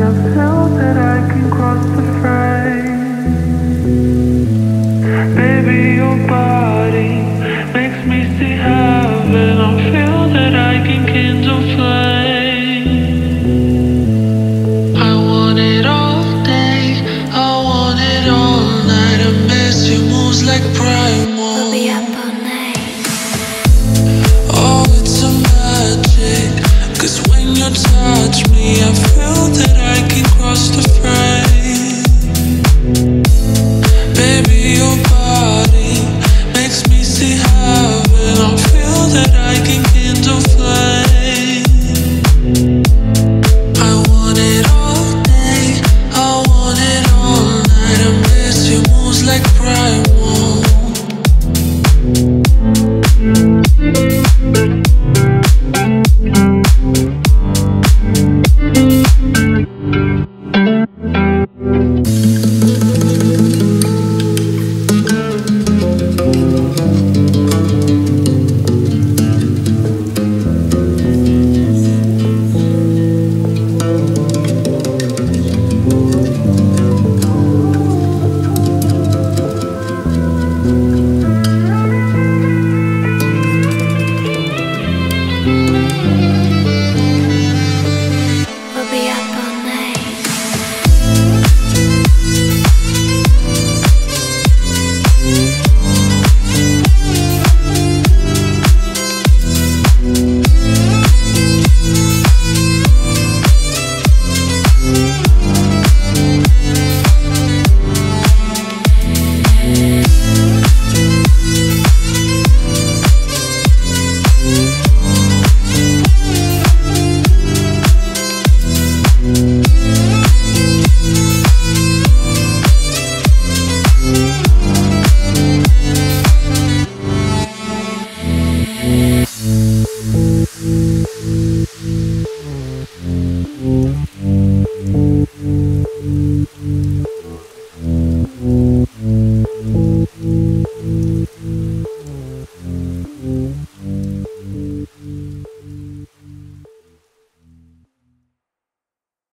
feel that I can cross the frame. Baby, your body makes me see heaven. I feel that I can kindle flame. I want it all day, I want it all night. I miss your moves like primal. We'll be up all night. Oh, it's a magic, 'cause when you touch me, I feel that I can cross the frame. Baby, your body makes me see heaven. I feel that I can kindle flame.